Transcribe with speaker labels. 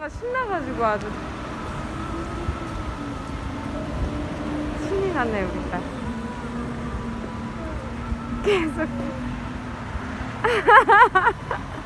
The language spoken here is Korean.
Speaker 1: 아빠가 신나가지고 아주 신이 났네 우리 딸. 계속